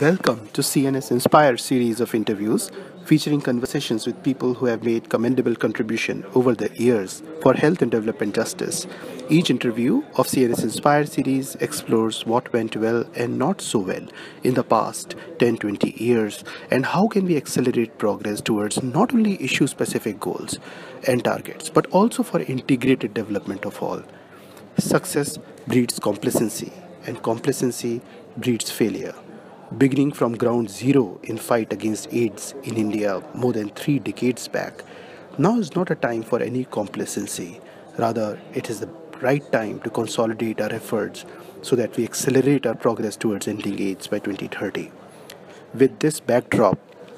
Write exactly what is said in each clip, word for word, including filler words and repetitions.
Welcome to C N S Inspire series of interviews featuring conversations with people who have made commendable contribution over the years for health and development justice. Each interview of C N S Inspire series explores what went well and not so well in the past ten to twenty years and how can we accelerate progress towards not only issue specific goals and targets but also for integrated development of all. Success breeds complacency and complacency breeds failure. Beginning from ground zero in fight against AIDS in India more than three decades back, now is not a time for any complacency. Rather, it is the right time to consolidate our efforts so that we accelerate our progress towards ending AIDS by twenty thirty. With this backdrop,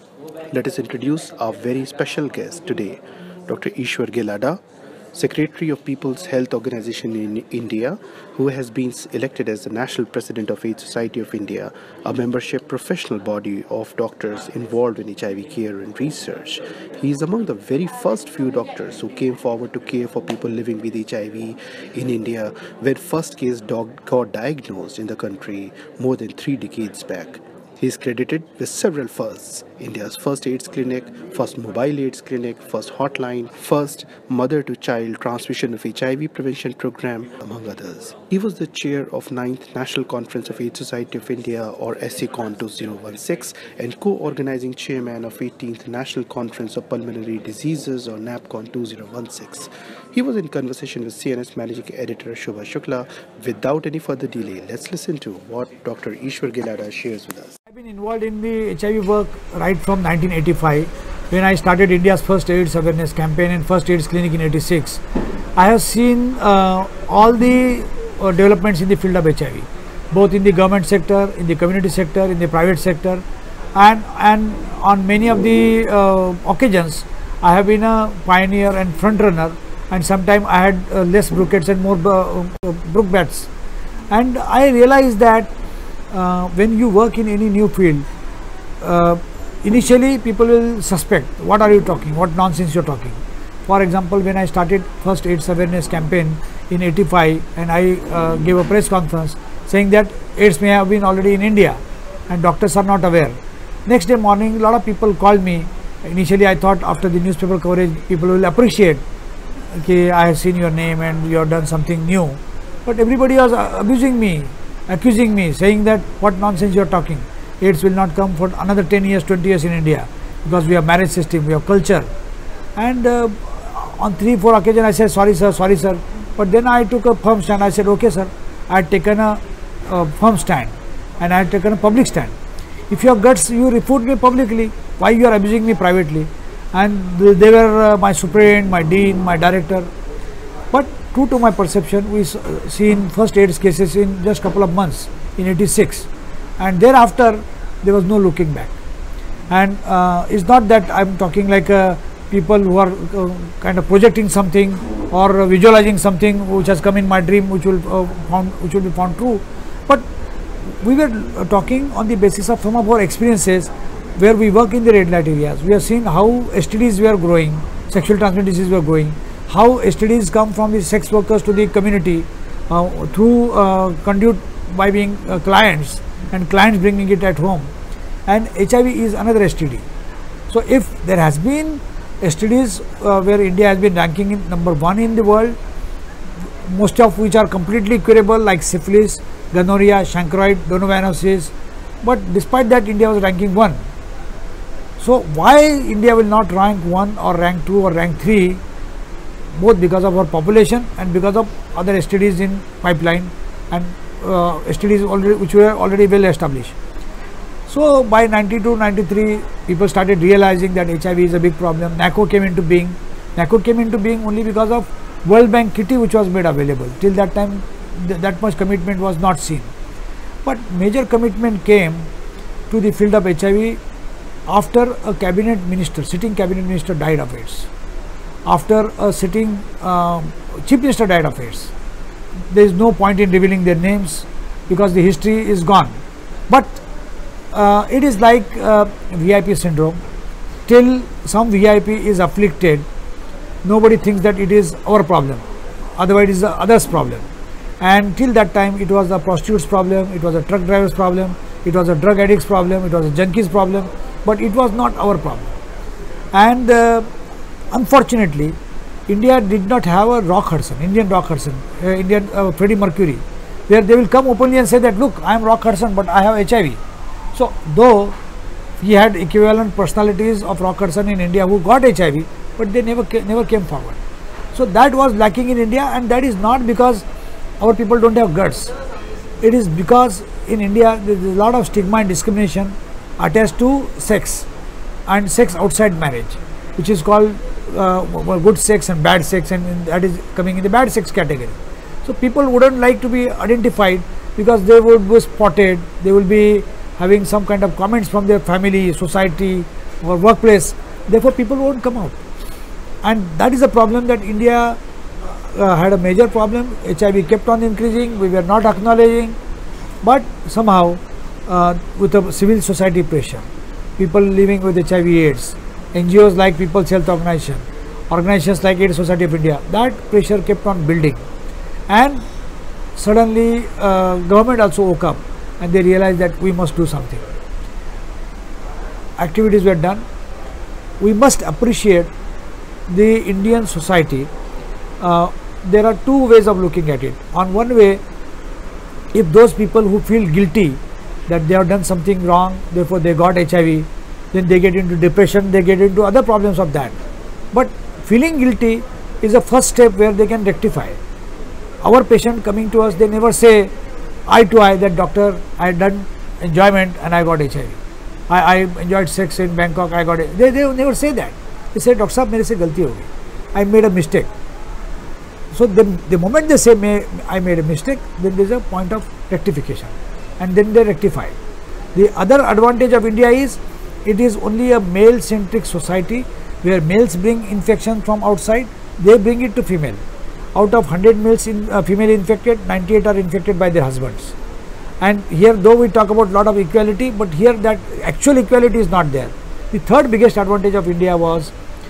let us introduce our very special guest today, Doctor Ishwar Gelada, Secretary of People's Health Organization in India, who has been elected as the National President of AIDS Society of India, a membership professional body of doctors involved in H I V care and research. He is among the very first few doctors who came forward to care for people living with H I V in India when first case dog got diagnosed in the country more than three decades back. He is credited with several firsts: India's first AIDS clinic, first mobile AIDS clinic, first hotline, first mother-to-child transmission of H I V prevention program, among others. He was the chair of ninth National Conference of AIDS Society of India, or S A C O N twenty sixteen, and co-organizing chairman of eighteenth National Conference of Pulmonary Diseases, or NAPCON twenty sixteen. He was in conversation with C N S Managing Editor Shobha Shukla. Without any further delay, let's listen to what Doctor Ishwar Gelada shares with us. I've been involved in the H I V work right from nineteen eighty-five, when I started India's first AIDS awareness campaign and first AIDS clinic in eighty-six. I have seen uh, all the uh, developments in the field of H I V, both in the government sector, in the community sector, in the private sector, and, and on many of the uh, occasions, I have been a pioneer and front runner, and sometimes I had uh, less brookets and more uh, brook bats. And I realized that Uh, when you work in any new field, uh, initially people will suspect, what are you talking, what nonsense you're talking. For example, when I started first AIDS awareness campaign in eighty-five, and I uh, gave a press conference saying that AIDS may have been already in India and doctors are not aware. Next day morning, a lot of people called me. Initially I thought after the newspaper coverage people will appreciate, okay, I have seen your name and you have done something new. But everybody was uh, abusing me, accusing me, saying that what nonsense you are talking. AIDS will not come for another ten years, twenty years in India, because we have marriage system, we have culture. And uh, on three, four occasions I said, sorry sir, sorry sir. But then I took a firm stand. I said, okay sir, I had taken a, a firm stand and I had taken a public stand. If you have guts, you refute me publicly. Why you are abusing me privately? And they were uh, my superintendent, my dean, my director. But true to my perception, we seen first AIDS cases in just couple of months in eighty-six, and thereafter there was no looking back. And uh, it's not that I'm talking like uh, people who are uh, kind of projecting something or uh, visualizing something which has come in my dream, which will uh, found which will be found true. But we were uh, talking on the basis of some of our experiences where we work in the red light areas. We have seen how S T Ds were growing, sexual transmitted diseases were growing, how S T Ds come from the sex workers to the community uh, through uh, conduit by being uh, clients, and clients bringing it at home. And H I V is another S T D. So if there has been S T Ds uh, where India has been ranking in number one in the world, most of which are completely curable, like syphilis, gonorrhea, chancroid, donovanosis, but despite that India was ranking one. So why India will not rank one or rank two or rank three? Both because of our population and because of other S T Ds in pipeline, and uh, S T Ds already which were already well established. So by ninety-two, ninety-three, people started realizing that H I V is a big problem. NACO came into being. NACO came into being only because of World Bank kitty which was made available. Till that time, th that much commitment was not seen. But major commitment came to the field of H I V after a cabinet minister, sitting cabinet minister died of AIDS. After a sitting uh, chief minister died of AIDS. There is no point in revealing their names because the history is gone. But uh, it is like uh, V I P syndrome. Till some V I P is afflicted, nobody thinks that it is our problem. Otherwise, it is the other's problem. And till that time, it was the prostitute's problem, it was the truck driver's problem, it was a drug addict's problem, it was a junkie's problem, but it was not our problem. And uh, unfortunately, India did not have a Rock Hudson, Indian Rock Hudson, uh, Indian uh, Freddie Mercury, where they will come openly and say that, look, I am Rock Hudson, but I have H I V. So, though he had equivalent personalities of Rock Hudson in India who got H I V, but they never ca never came forward. So that was lacking in India, and that is not because our people don't have guts. It is because in India there is a lot of stigma and discrimination attached to sex and sex outside marriage, which is called uh, good sex and bad sex, and, and that is coming in the bad sex category. So people wouldn't like to be identified because they would be spotted, they will be having some kind of comments from their family, society or workplace. Therefore people won't come out. And that is a problem that India uh, had a major problem. H I V kept on increasing, we were not acknowledging, but somehow uh, with a civil society pressure, people living with H I V AIDS, N G Os like People's Health Organization, organizations like AIDS Society of India, that pressure kept on building. And suddenly uh, government also woke up and they realized that we must do something. Activities were done. We must appreciate the Indian society. Uh, there are two ways of looking at it. On one way, if those people who feel guilty that they have done something wrong, therefore they got H I V, then they get into depression, they get into other problems of that. But feeling guilty is a first step where they can rectify. Our patient coming to us, they never say eye to eye that doctor, I had done enjoyment and I got H I V. I, I enjoyed sex in Bangkok, I got it. They, they never say that. They say, Doctor Sahab, mere se galti ho gayi. I made a mistake. So then the moment they say may, I made a mistake, then there is a point of rectification, and then they rectify. The other advantage of India is it is only a male centric society where males bring infection from outside, they bring it to female. Out of one hundred males in uh, female infected, ninety-eight are infected by their husbands. And here, though we talk about lot of equality, but here that actual equality is not there. The third biggest advantage of India was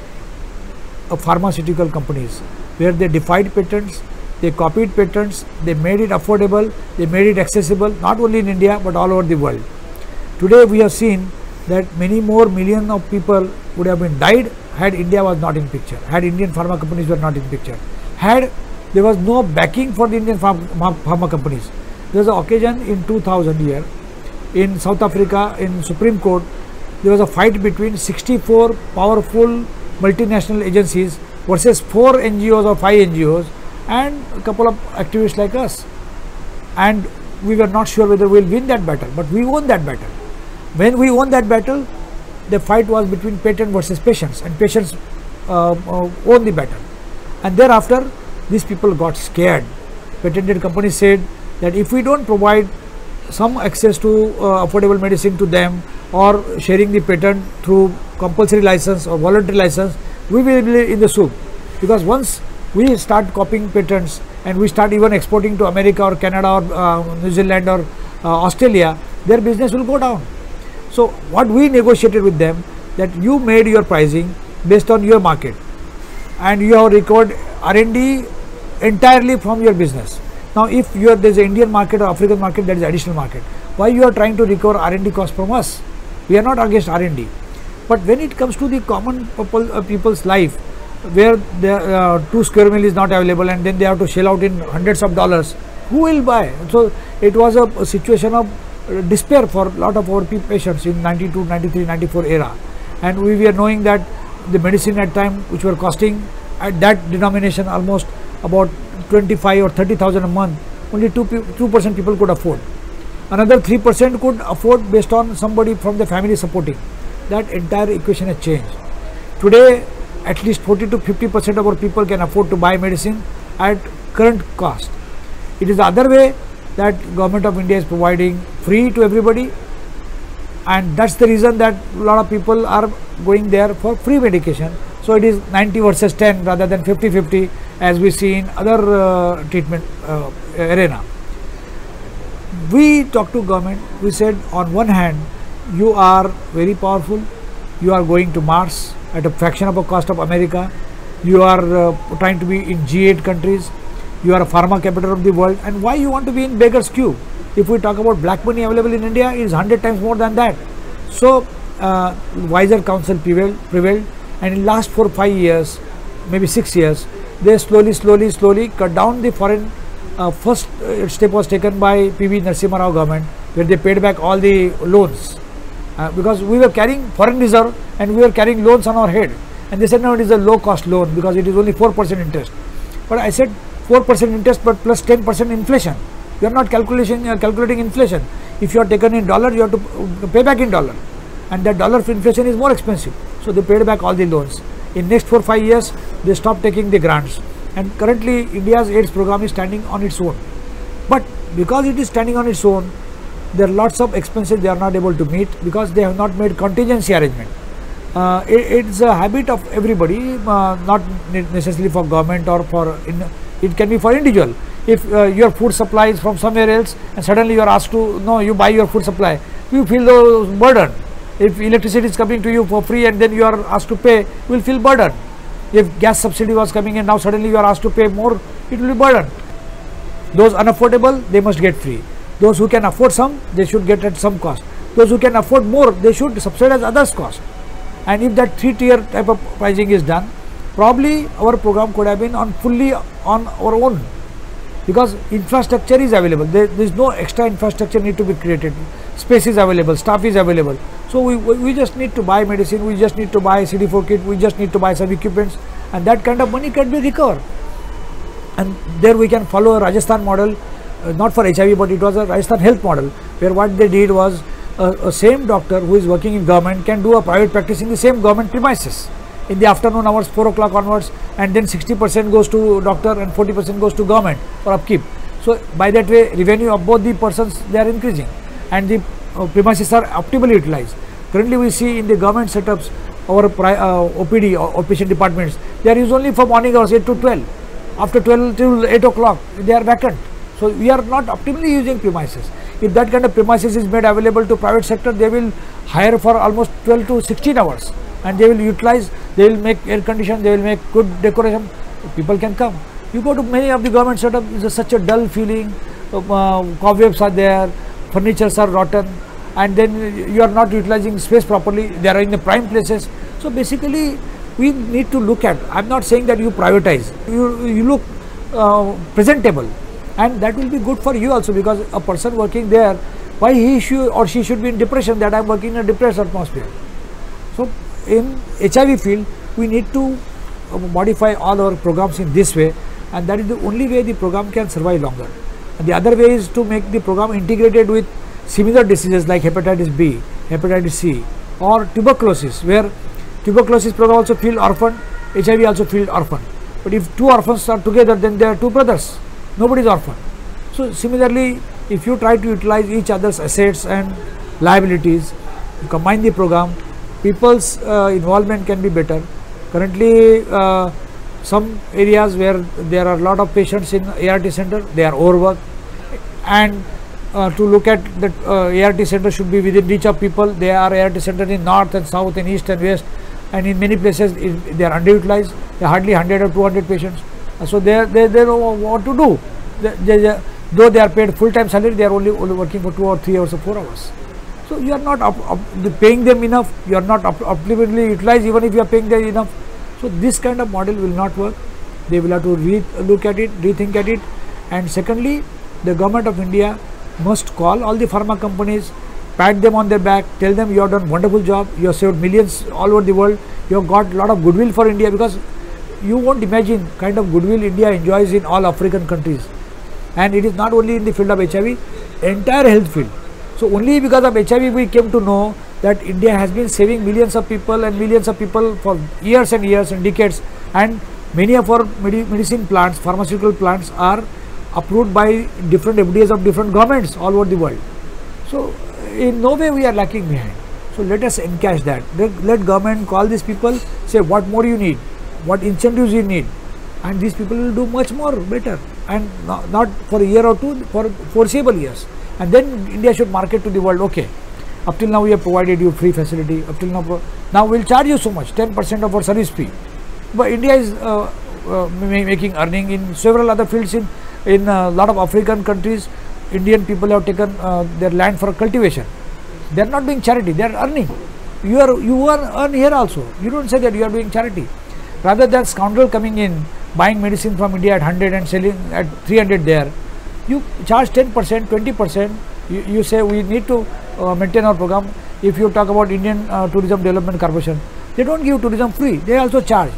uh, pharmaceutical companies, where they defied patents, they copied patents, they made it affordable, they made it accessible, not only in India but all over the world. Today we have seen that many more million of people would have been died had India was not in picture, had Indian pharma companies were not in picture, had there was no backing for the Indian pharma, pharma companies. There was an occasion in two thousand here in South Africa, in Supreme Court, there was a fight between sixty-four powerful multinational agencies versus four N G Os or five N G Os and a couple of activists like us. And we were not sure whether we will win that battle, but we won that battle. When we won that battle, the fight was between patent versus patients, and patients uh, uh, won the battle. And thereafter, these people got scared. Patented companies said that if we don't provide some access to uh, affordable medicine to them, or sharing the patent through compulsory license or voluntary license, we will be in the soup. Because once we start copying patents and we start even exporting to America or Canada or uh, New Zealand or uh, Australia, their business will go down. So what we negotiated with them, that you made your pricing based on your market and you have recovered R and D entirely from your business. Now if you are, there is an Indian market or African market, that is additional market. Why you are trying to recover R and D cost from us? We are not against R and D. But when it comes to the common people, uh, people's life, where the uh, two square meal is not available and then they have to shell out in hundreds of dollars, who will buy? So it was a, a situation of uh, despair for a lot of our patients in ninety-two, ninety-three, ninety-four era. And we were knowing that the medicine at time which were costing at that denomination almost about twenty-five or thirty thousand a month, only two percent people could afford. Another three percent could afford based on somebody from the family supporting. That entire equation has changed. Today, at least forty to fifty percent of our people can afford to buy medicine at current cost. It is the other way that Government of India is providing free to everybody, and that's the reason that a lot of people are going there for free medication. So it is ninety versus ten rather than fifty fifty as we see in other uh, treatment uh, arena. We talked to government, we said on one hand, you are very powerful, you are going to Mars at a fraction of a cost of America, you are uh, trying to be in G eight countries, you are a pharma capital of the world, and why you want to be in beggar's queue? If we talk about black money available in India, it is one hundred times more than that. So uh, wiser counsel prevailed, prevailed and in last four five years, maybe six years, they slowly slowly slowly cut down the foreign. Uh, first uh, step was taken by P V Narasimha Rao government, where they paid back all the loans, uh, because we were carrying foreign reserve and we were carrying loans on our head, and they said no, it is a low cost loan because it is only four percent interest. But I said four percent interest but plus ten percent inflation. You are not calculation, uh, calculating inflation. If you are taken in dollar, you have to pay back in dollar, and that dollar inflation is more expensive. So they paid back all the loans. In next four five years, they stopped taking the grants, and currently India's AIDS program is standing on its own. But because it is standing on its own, there are lots of expenses they are not able to meet because they have not made contingency arrangement. Uh, it, it's a habit of everybody, uh, not necessarily for government or for in, it can be for individual. If uh, your food supply is from somewhere else and suddenly you are asked to, no, you buy your food supply, you feel the burden. If electricity is coming to you for free and then you are asked to pay, you will feel burden. If gas subsidy was coming and now suddenly you are asked to pay more, it will be burden. Those unaffordable, they must get free. Those who can afford some, they should get at some cost. Those who can afford more, they should subsidize others' cost. And if that three-tier type of pricing is done, probably our program could have been on fully on our own, because infrastructure is available. There, there is no extra infrastructure need to be created. Space is available, staff is available. So we, we just need to buy medicine, we just need to buy C D four kit, we just need to buy some equipments, and that kind of money can be recovered. And there we can follow a Rajasthan model, uh, not for H I V, but it was a Rajasthan health model, where what they did was a, a same doctor who is working in government can do a private practice in the same government premises in the afternoon hours, four o'clock onwards, and then sixty percent goes to doctor and forty percent goes to government for upkeep. So by that way, revenue of both the persons, they are increasing, and the uh, premises are optimally utilized. Currently we see in the government setups, our uh, O P D or outpatient departments, they are used only for morning hours eight to twelve. After twelve till eight o'clock, they are vacant. So we are not optimally using premises. If that kind of premises is made available to private sector, they will hire for almost twelve to sixteen hours, and they will utilize, they will make air condition, they will make good decoration, people can come. You go to many of the government setup, it is such a dull feeling, uh, cobwebs are there, furnitures are rotten, and then you are not utilizing space properly, they are in the prime places. So basically we need to look at, I am not saying that you privatize, you, you look uh, presentable, and that will be good for you also, because a person working there, why he should or she should be in depression that I am working in a depressed atmosphere. So in H I V field, we need to uh, modify all our programs in this way, and that is the only way the program can survive longer. And the other way is to make the program integrated with similar diseases like hepatitis B, hepatitis C, or tuberculosis, where tuberculosis program also feel orphan, H I V also feel orphan. But if two orphans are together, then they are two brothers, nobody is orphan. So similarly, if you try to utilize each other's assets and liabilities, you combine the program, people's uh, involvement can be better. Currently, uh, some areas where there are a lot of patients in A R T center, they are overworked, and uh, to look at that uh, A R T center should be within reach of people. There are A R T centers in north and south and east and west, and in many places it, they are underutilized. There are hardly one hundred or two hundred patients. Uh, so they they they know what to do. They, they, they, though they are paid full time salary, they are only, only working for two or three hours or four hours. So you are not up, up, paying them enough. You are not up, optimally utilized even if you are paying them enough. So this kind of model will not work. They will have to re look at it, rethink at it. And secondly, the government of India must call all the pharma companies, pat them on their back, tell them you have done wonderful job, you have saved millions all over the world, you have got a lot of goodwill for India, because you won't imagine kind of goodwill India enjoys in all African countries. And it is not only in the field of H I V, entire health field. So only because of H I V we came to know that India has been saving millions of people and millions of people for years and years and decades, and many of our medi medicine plants, pharmaceutical plants are approved by different F D As of different governments all over the world. So in no way we are lacking behind. So let us encash that. Let, let government call these people, say what more you need, what incentives you need, and these people will do much more better, and not, not for a year or two, for foreseeable years. And then India should market to the world, okay, up till now we have provided you free facility, up till now, now we will charge you so much, ten percent of our service fee. But India is uh, uh, making earning in several other fields, in in a lot of African countries. Indian people have taken uh, their land for cultivation. They are not doing charity, they are earning. You are you are earn here also. You don't say that you are doing charity. Rather than scoundrel coming in, buying medicine from India at one hundred and selling at three hundred there, you charge ten percent, twenty percent. You, you say we need to uh, maintain our program. If you talk about Indian uh, Tourism Development Corporation, they don't give tourism free, they also charge.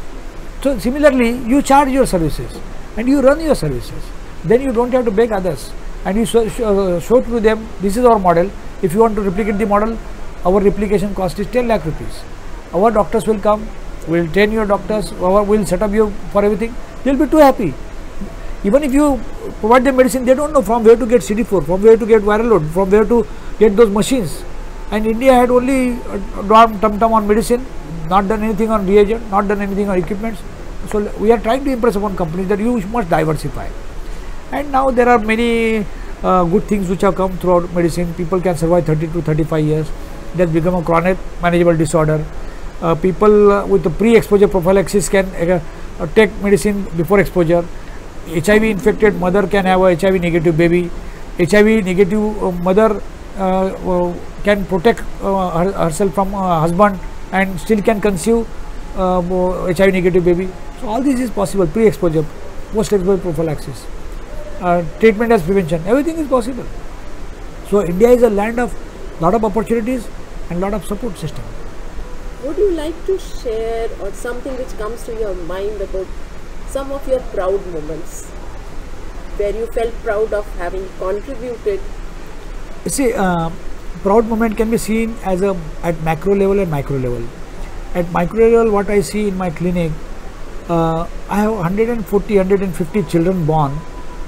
So similarly, you charge your services and you run your services. Then you don't have to beg others, and you show, show, show to them, this is our model. If you want to replicate the model, our replication cost is ten lakh rupees. Our doctors will come, will train your doctors, our will set up you for everything. They will be too happy. Even if you provide them medicine, they don't know from where to get C D four, from where to get viral load, from where to get those machines. And India had only drawn tum-tum on medicine, not done anything on reagent, not done anything on equipments. So we are trying to impress upon companies that you must diversify. And now there are many uh, good things which have come throughout medicine. People can survive thirty to thirty-five years. It has become a chronic manageable disorder. Uh, people uh, with the pre-exposure prophylaxis can uh, uh, take medicine before exposure. H I V infected mother can have a H I V negative baby. H I V negative uh, mother uh, uh, can protect uh, her, herself from uh, husband and still can conceive uh, H I V negative baby. So all this is possible. Pre-exposure, post-exposure prophylaxis, uh, treatment as prevention, everything is possible. So India is a land of lot of opportunities and lot of support system. Would you like to share or something which comes to your mind about some of your proud moments where you felt proud of having contributed? You see, uh, proud moment can be seen as a at macro level and micro level. At micro level, what I see in my clinic, uh, I have one hundred forty, one hundred fifty children born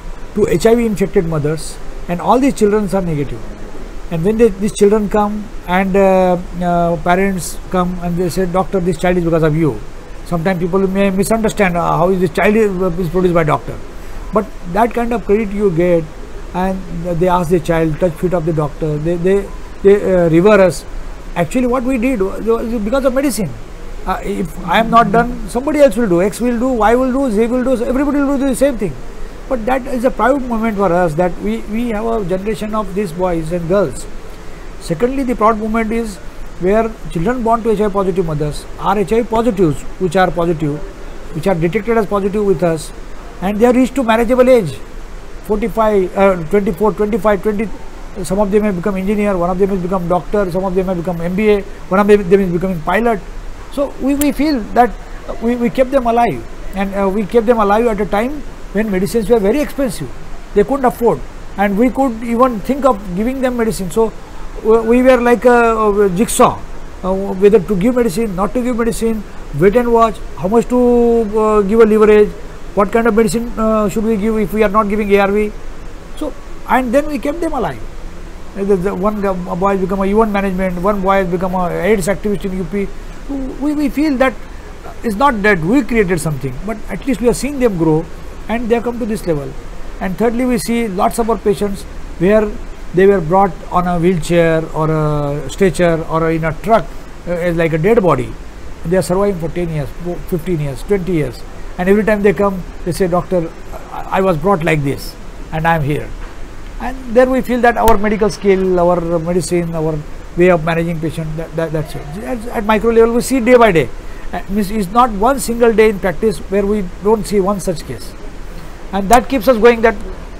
to H I V infected mothers, and all these children are negative. And when they, these children come and uh, uh, parents come and they say, doctor, this child is because of you. Sometimes people may misunderstand uh, how is this child is, is produced by doctor. But that kind of credit you get, and they ask the child, touch feet of the doctor, they, they, they uh, revere us. Actually what we did was because of medicine. Uh, if I am not done, somebody else will do, X will do, Y will do, Z will do, so everybody will do the same thing. But that is a proud moment for us that we, we have a generation of these boys and girls. Secondly, the proud moment is where children born to H I V positive mothers are H I V positives, which are positive, which are detected as positive with us, and they have reached to marriageable age, forty-five, uh, twenty-four, twenty-five, twenty. Some of them have become engineer, one of them has become doctor, some of them have become M B A, one of them is becoming pilot. So we, we feel that we, we kept them alive, and uh, we kept them alive at a time when medicines were very expensive. They couldn't afford, and we could even think of giving them medicine. So we were like a, a jigsaw, uh, whether to give medicine, not to give medicine, wait and watch, how much to uh, give a leverage, what kind of medicine uh, should we give if we are not giving A R V. So, and then we kept them alive. The, the one boy has become a event management, one boy has become a AIDS activist in U P. We, we feel that it's not that we created something, but at least we are seeing them grow and they have come to this level. And thirdly, we see lots of our patients where they were brought on a wheelchair or a stretcher or in a truck uh, like a dead body. They are surviving for ten years, fifteen years, twenty years, and every time they come they say, doctor, I was brought like this and I am here. And there we feel that our medical skill, our medicine, our way of managing patient, that, that, that's it. At, at micro level we see day by day. Uh, it's not one single day in practice where we don't see one such case, and that keeps us going. That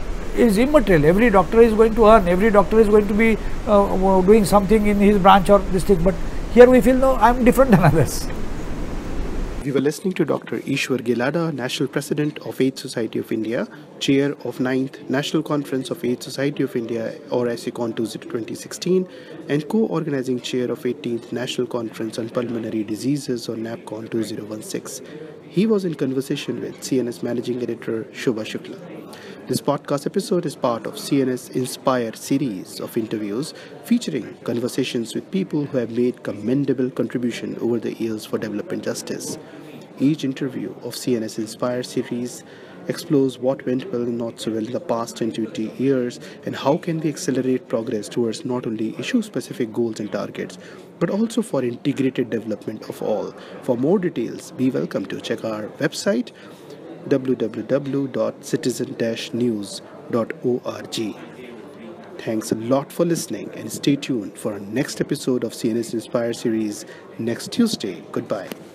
is immaterial. Every doctor is going to earn, every doctor is going to be uh, doing something in his branch or this thing, but here we feel, no, I am different than others. We were listening to Doctor Ishwar Gilada, National President of AIDS Society of India, Chair of ninth National Conference of AIDS Society of India or ASICON twenty sixteen, and Co-Organizing Chair of eighteenth National Conference on Pulmonary Diseases or NAPCON twenty sixteen. He was in conversation with C N S Managing Editor Shubha Shukla. This podcast episode is part of C N S Inspire series of interviews featuring conversations with people who have made commendable contribution over the years for development justice. Each interview of C N S Inspire series explores what went well and not so well in the past ten to twenty years and how can we accelerate progress towards not only issue-specific goals and targets, but also for integrated development of all. For more details, be welcome to check our website w w w dot citizen dash news dot org. Thanks a lot for listening and stay tuned for our next episode of C N S Inspire series next Tuesday. Goodbye.